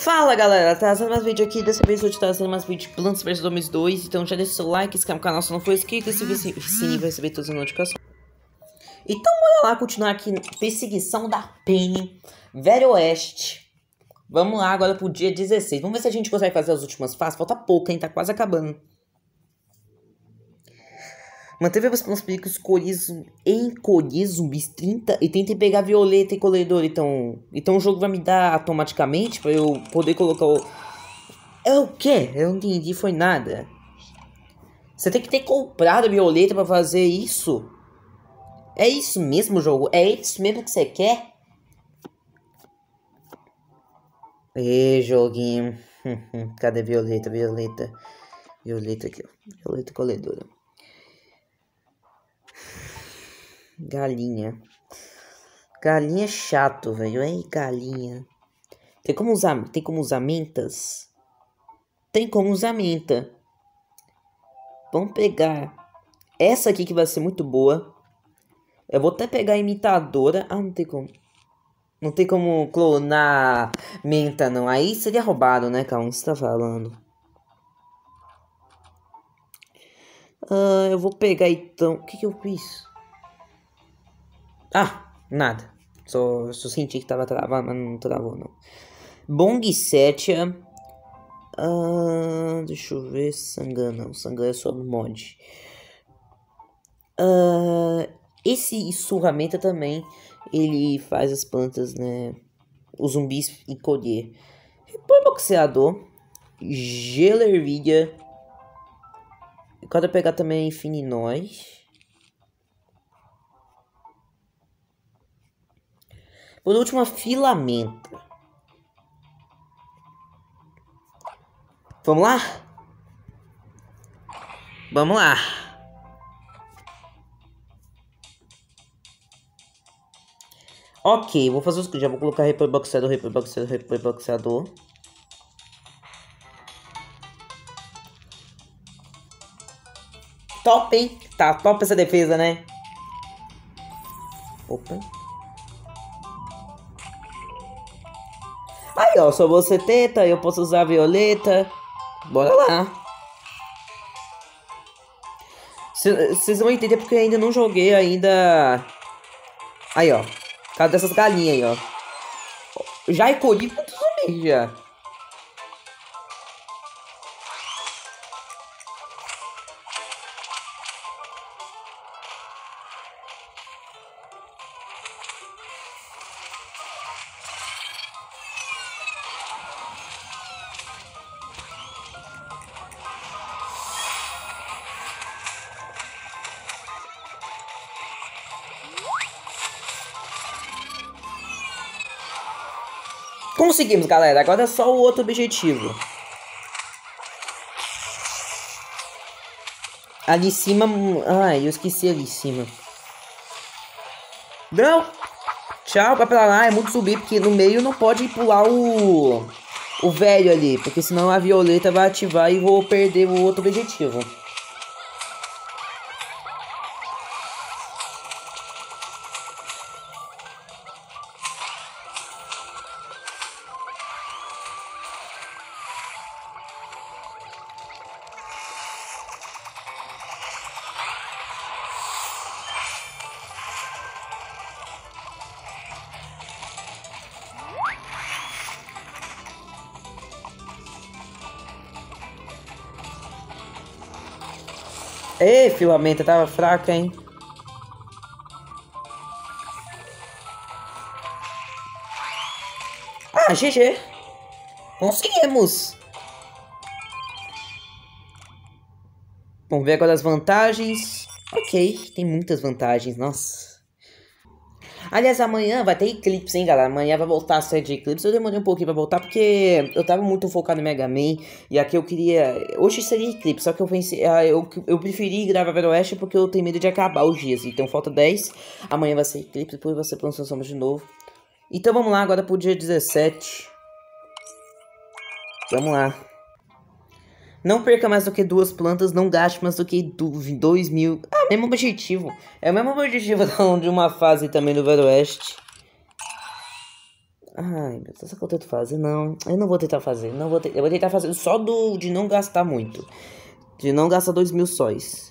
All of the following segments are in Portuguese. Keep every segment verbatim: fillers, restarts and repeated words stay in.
Fala galera, trazendo mais vídeo aqui, dessa vez eu tô trazendo mais vídeo de Plants versus. Zombies dois. Então já deixa seu like, inscreve no canal se não for inscrito, e ativa o sininho pra receber todas as notificações. Então bora lá continuar aqui, perseguição da Penny, Velho Oeste. Vamos lá agora pro dia dezesseis, vamos ver se a gente consegue fazer as últimas fases, falta pouco, hein, tá quase acabando. Manteve os planos para encolher zumbis trinta e tentem pegar violeta e colhedor. Então, então o jogo vai me dar automaticamente para eu poder colocar o... É o quê? Eu não entendi, foi nada. Você tem que ter comprado a violeta para fazer isso? É isso mesmo, jogo? É isso mesmo que você quer? Ê, joguinho. Cadê violeta, violeta? Violeta aqui, ó. Violeta colhedora. Galinha. Galinha é chato, velho. Ei, galinha. Tem como usar, tem como usar mentas? Tem como usar menta. Vamos pegar essa aqui que vai ser muito boa. Eu vou até pegar a imitadora. Ah, não tem como. Não tem como clonar menta, não. Aí seria roubado, né, Calma? Você tá falando? Ah, eu vou pegar então. O que que eu fiz? Ah, nada. Só, só senti que tava travando, mas não travou, não. Bongsetia. Ah, deixa eu ver. Sangan, não. Sangan é só no mod. Ah, esse surramenta também. Ele faz as plantas, né? Os zumbis encolher. Boxeador. Gelervidia. Quero pegar também Fininóis. Por último, a filamenta. Vamos lá? Vamos lá. Ok, vou fazer os que já vou colocar reproboxeador, reproboxeador, reproboxeador. Top, hein? Tá top essa defesa, né? Opa. Aí, ó, só você teta, eu posso usar a violeta. Bora lá. Vocês vão entender porque eu ainda não joguei ainda. Aí, ó. Por causa dessas galinhas aí, ó. Já encolhi muitos zumbis já. Conseguimos, galera. Agora é só o outro objetivo. Ali em cima... Ai, eu esqueci ali em cima. Não! Tchau, vai pra lá. É muito subir, porque no meio não pode pular o... O velho ali. Porque senão a violeta vai ativar e vou perder o outro objetivo. Ei, filamenta, tava fraca, hein? Ah, G G. Conseguimos. Vamos ver agora as vantagens. Ok, tem muitas vantagens, nossa. Aliás, amanhã vai ter eclipse, hein, galera? Amanhã vai voltar a série de eclipse. Eu demorei um pouquinho pra voltar porque eu tava muito focado no Mega Man. E aqui eu queria... Hoje seria eclipse, só que eu pensei... Ah, eu, eu preferi gravar Velho Oeste porque eu tenho medo de acabar os dias. Então falta dez. Amanhã vai ser eclipse, depois vai ser Plantas Sombras de novo. Então vamos lá agora pro dia dezessete. Vamos lá. Não perca mais do que duas plantas, não gaste mais do que dois mil. Ah, mesmo objetivo. É o mesmo objetivo de uma fase também do Velho Oeste. Ai, meu Deus, sabe o que eu tento fazer? Não, eu não vou tentar fazer. Não vou te... Eu vou tentar fazer só do de não gastar muito. De não gastar dois mil sóis.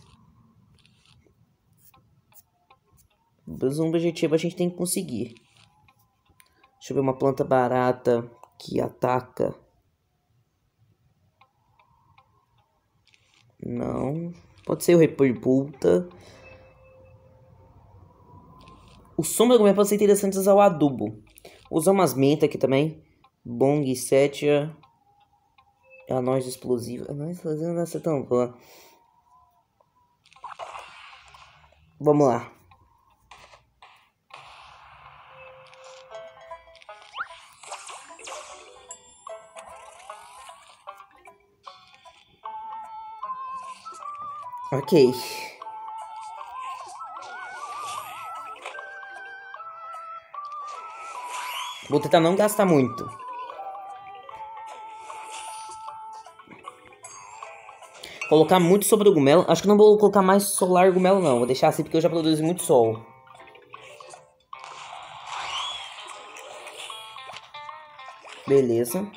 Mas um objetivo a gente tem que conseguir. Deixa eu ver uma planta barata que ataca. Não. Pode ser o Repulta. O sombra também pode ser interessante usar o adubo. Usar umas menta aqui também. Bong, Setia. Anões explosivos. Anões explosivos não vai ser tão boa. Vamos lá. Ok. Vou tentar não gastar muito. Colocar muito sobre o gumelo. Acho que não vou colocar mais solar gumelo não. Vou deixar assim porque eu já produzo muito sol. Beleza.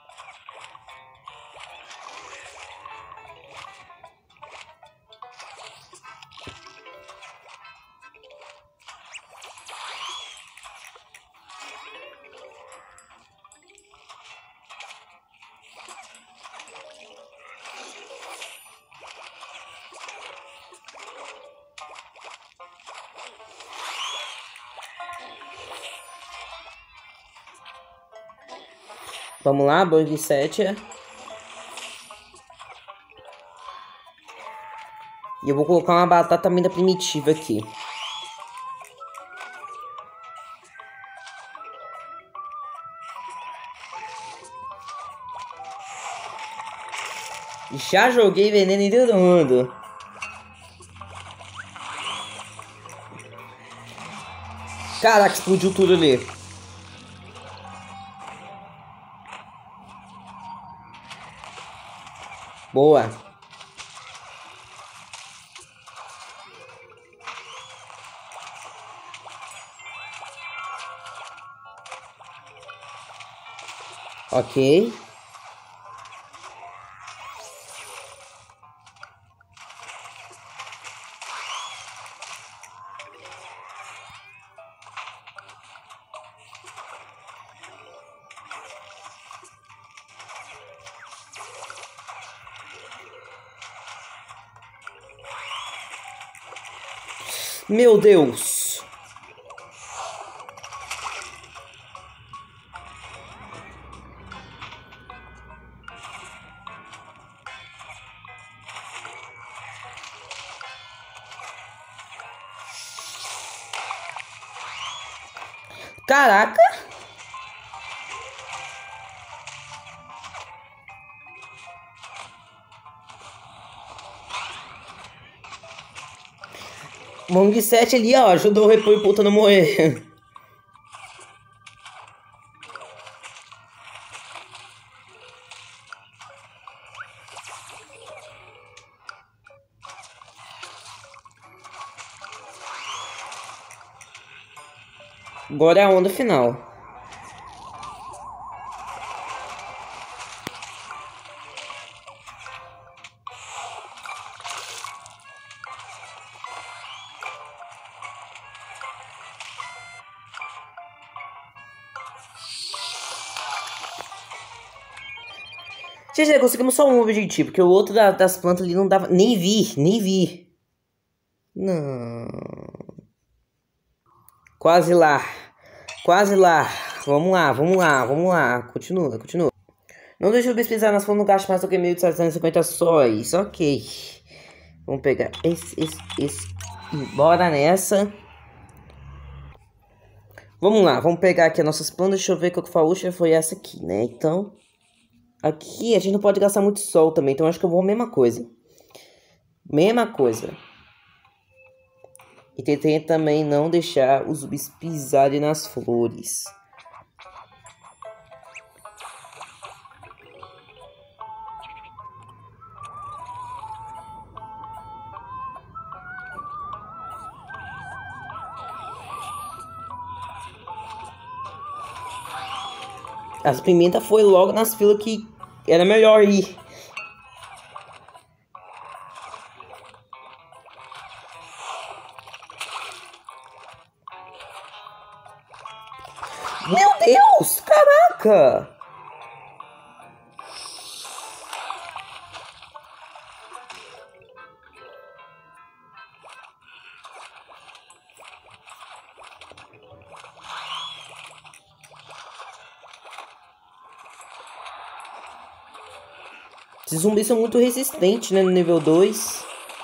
Vamos lá, Bug Setia. E eu vou colocar uma batata ainda primitiva aqui. Já joguei veneno em todo mundo. Caraca, explodiu tudo ali. Boa. Ok. Meu Deus. Caraca. Mong sete ali, ó, ajudou o Repolho Puta a não morrer. Agora é a onda final. Gente, já conseguimos só um objetivo, porque o outro da, das plantas ali não dava. Nem vi, nem vi. Não. Quase lá. Quase lá. Vamos lá, vamos lá, vamos lá. Continua, continua. Não deixe de pesquisar nas fontes, não gaste mais do que mil setecentos e cinquenta sóis. Ok. Vamos pegar esse, esse, esse. Bora nessa. Vamos lá, vamos pegar aqui as nossas plantas. Deixa eu ver qual que foi a última. Foi essa aqui, né? Então. Aqui a gente não pode gastar muito sol também. Então acho que eu vou a mesma coisa. Mesma coisa. E tentei também não deixar os zumbis pisarem nas flores. As pimentas foi logo nas filas que era melhor ir. Meu Deus! Caraca! Esses zumbis são muito resistentes, né, no nível dois.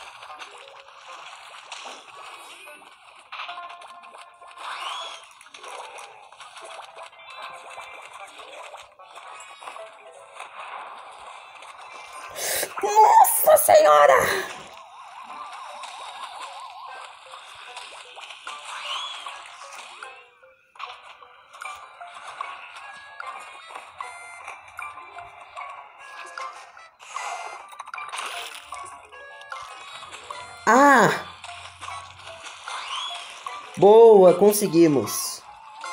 Nossa Senhora! Ah! Boa, conseguimos.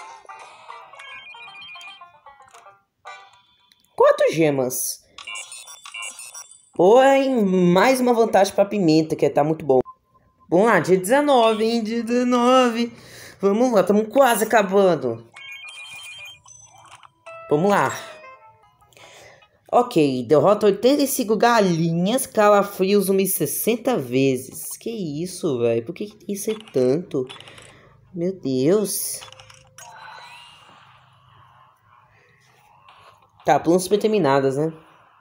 Quatro gemas. Boa, hein? Mais uma vantagem pra pimenta, que tá muito bom. Vamos lá, dia dezenove, hein? Dia dezenove. Vamos lá, estamos quase acabando. Vamos lá. Ok, derrota oitenta e cinco galinhas, calafria os zumbis sessenta vezes. Que isso, velho? Por que, que tem que ser tanto? Meu Deus. Tá, planos predeterminadas, né?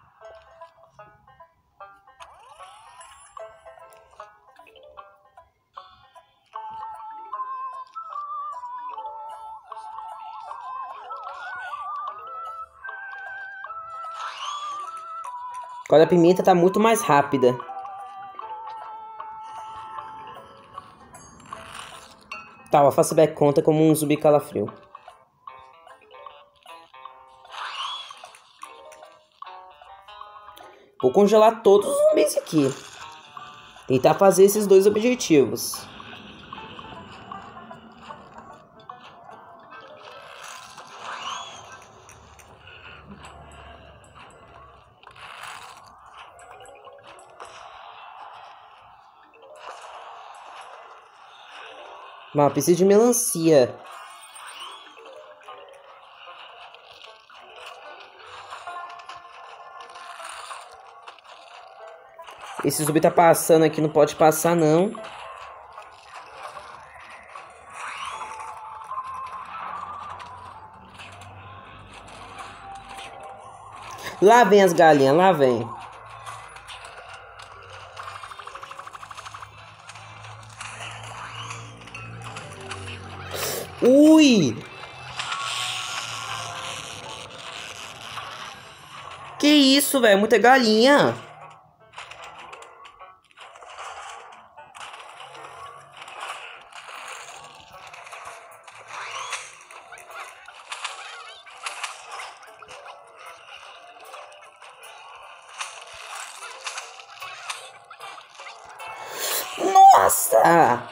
Agora a pimenta tá muito mais rápida. Tá, o Alface conta como um zumbi calafrio. Vou congelar todos os zumbis aqui. Tentar fazer esses dois objetivos. Mas preciso de melancia. Esse zumbi tá passando aqui, não pode passar não. Lá vem as galinhas, lá vem. Ui! Que isso, velho? Muita galinha. Nossa!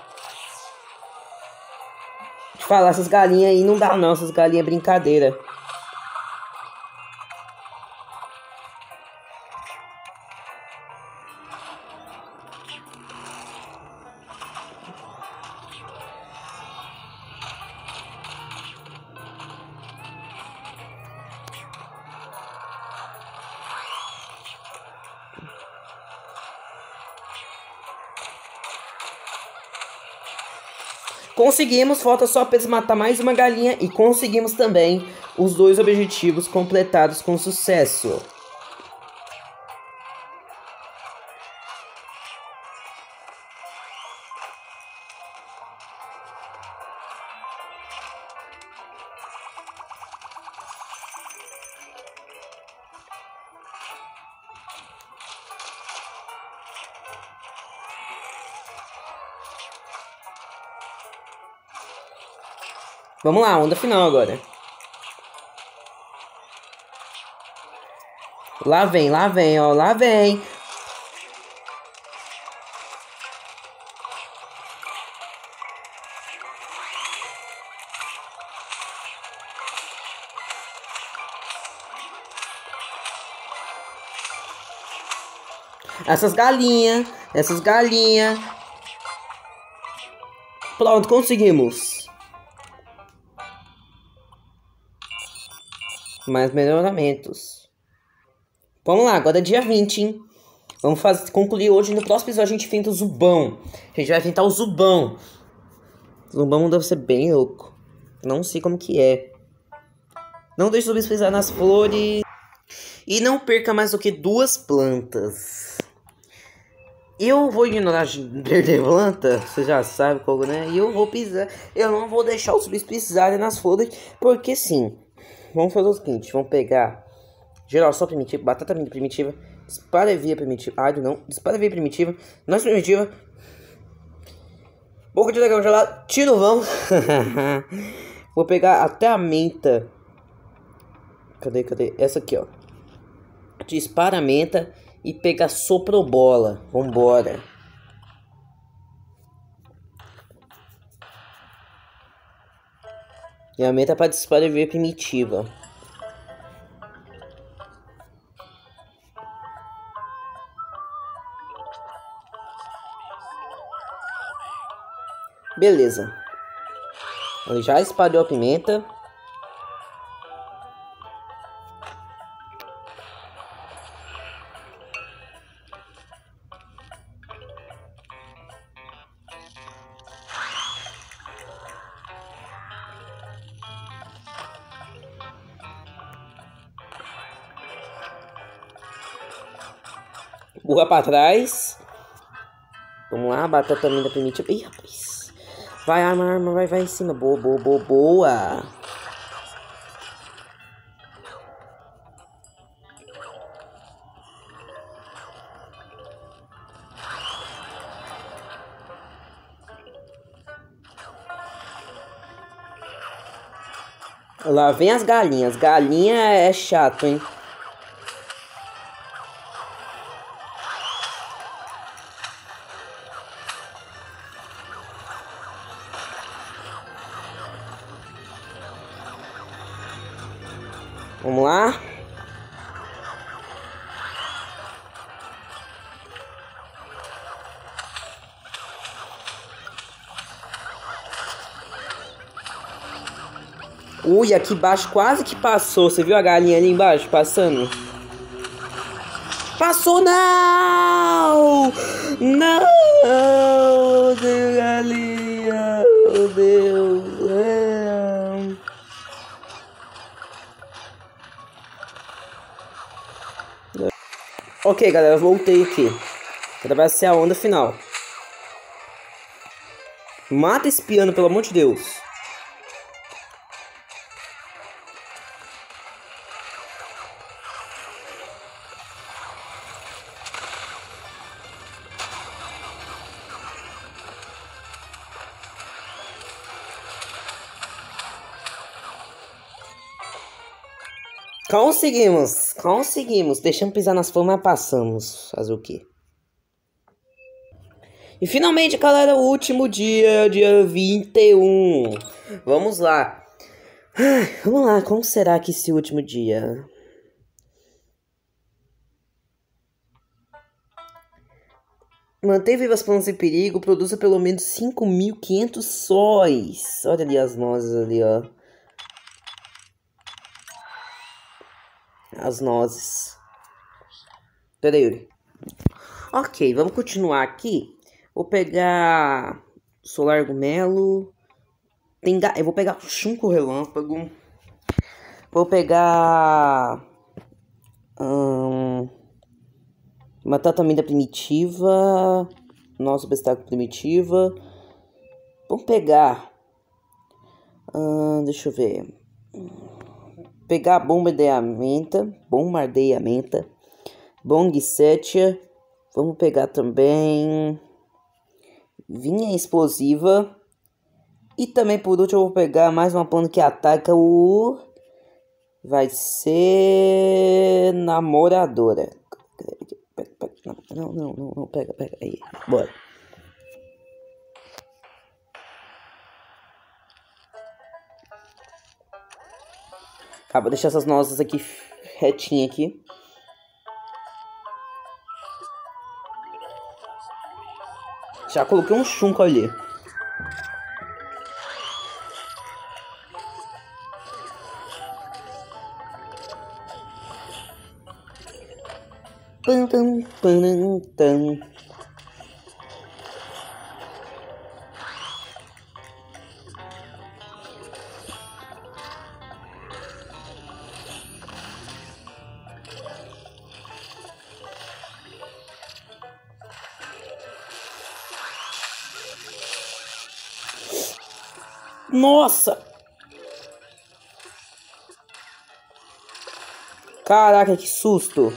Te falar, essas galinhas aí não dá não, essas galinhas é brincadeira. Conseguimos, falta só apenas matar mais uma galinha e conseguimos também os dois objetivos completados com sucesso. Vamos lá, onda final agora. Lá vem, lá vem, ó, lá vem. Essas galinhas. Essas galinhas. Pronto, conseguimos. Mais melhoramentos. Vamos lá, agora é dia vinte, hein? Vamos fazer, concluir hoje. No próximo episódio a gente enfrenta o Zubão. A gente vai enfrentar o Zubão. O Zubão deve ser bem louco. Não sei como que é. Não deixe os zumbis pisar nas flores. E não perca mais do que duas plantas. Eu vou ignorar perder planta. Você já sabe qual, né? E eu vou pisar. Eu não vou deixar os zumbis pisarem nas flores. Porque sim. Vamos fazer o seguinte. Vamos pegar girassol primitivo, batata primitiva, disparevia primitiva. Ah, não. Disparevia primitiva. Nós primitiva. Boca de dragão gelado. Tiro vão. Vou pegar até a menta. Cadê, cadê? Essa aqui, ó. Dispara a menta e pega soprobola. Vambora. E a menta para disparar primitiva. Beleza. Ele já espalhou a pimenta. Burra pra trás. Vamos lá, batata também da primitiva. Ih, rapaz. Vai, arma, arma, vai, vai em cima. Boa, boa, boa, boa. Lá vem as galinhas. Galinha é chato, hein? Vamos lá. Ui, aqui embaixo quase que passou. Você viu a galinha ali embaixo passando? Passou, não! Não! Meu galinha! Meu Deus! Não. Ok, galera, voltei aqui. Agora vai ser a onda final. Mata esse piano, pelo amor de Deus. Conseguimos, conseguimos. Deixamos pisar nas formas, passamos. Fazer o quê? E finalmente, galera, o último dia, dia vinte e um. Vamos lá. Vamos lá, como será que esse último dia? Mantém vivas plantas em perigo, produza pelo menos cinco mil e quinhentos sóis. Olha ali as nozes ali, ó. As nozes. Pera aí, Yuri. Ok, vamos continuar aqui. Vou pegar solar argumelo. Tem ga... Eu vou pegar chunco relâmpago. Vou pegar hum... batata amêndoa primitiva. Nossa, obstáculo primitiva. Vamos pegar hum, deixa eu ver. Pegar bombardeamento, bombardeamento, bong setia. Vamos pegar também vinha explosiva. E também por último eu vou pegar mais uma planta que ataca o... Vai ser... namoradora. Não, não, não, não, pega, pega, aí, bora. Tá, vou deixar essas nozes aqui retinha aqui. Já coloquei um chunco ali. Pam, pam, pam, pam. Nossa! Caraca, que susto!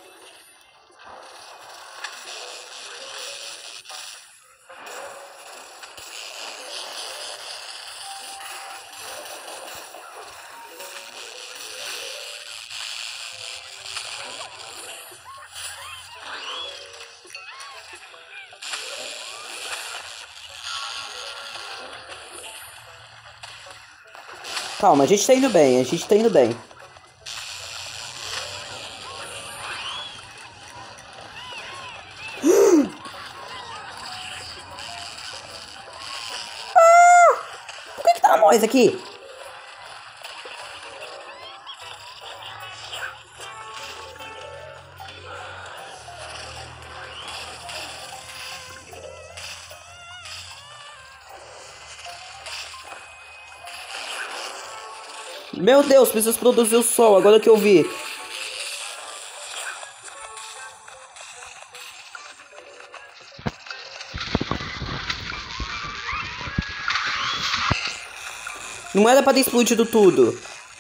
Calma, a gente tá indo bem, a gente tá indo bem. Ah! Por que que tá nós aqui? Meu Deus, preciso produzir o sol, agora que eu vi. Não era pra ter explodido tudo.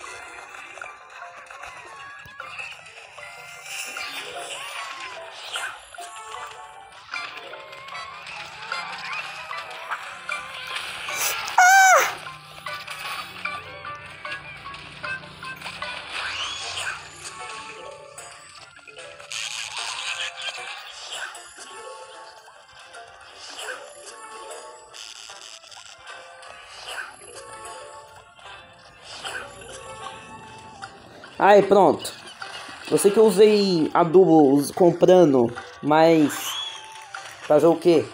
Aí, pronto. Eu sei que eu usei adubo us- comprando, mas... fazer o quê?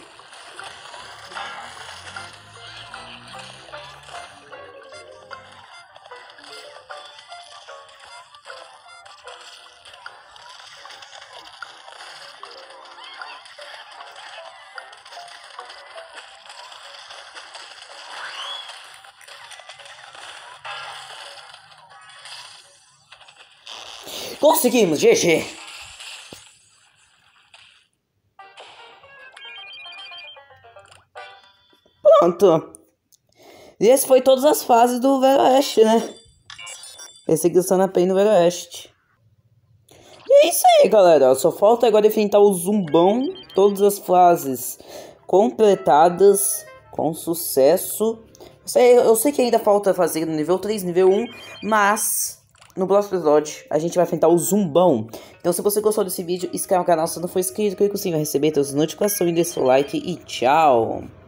Conseguimos, G G. Pronto. E esse foi todas as fases do Velho Oeste, né? Perseguição na Pen do Velho Oeste. E é isso aí, galera. Só falta agora enfrentar o Zumbão. Todas as fases completadas com sucesso. Eu sei, eu sei que ainda falta fazer no nível três, nível um, mas no próximo episódio a gente vai enfrentar o Zumbão. Então se você gostou desse vídeo, inscreva no canal se não for inscrito, clica no sininho para receber todas as notificações, deixa o like e tchau!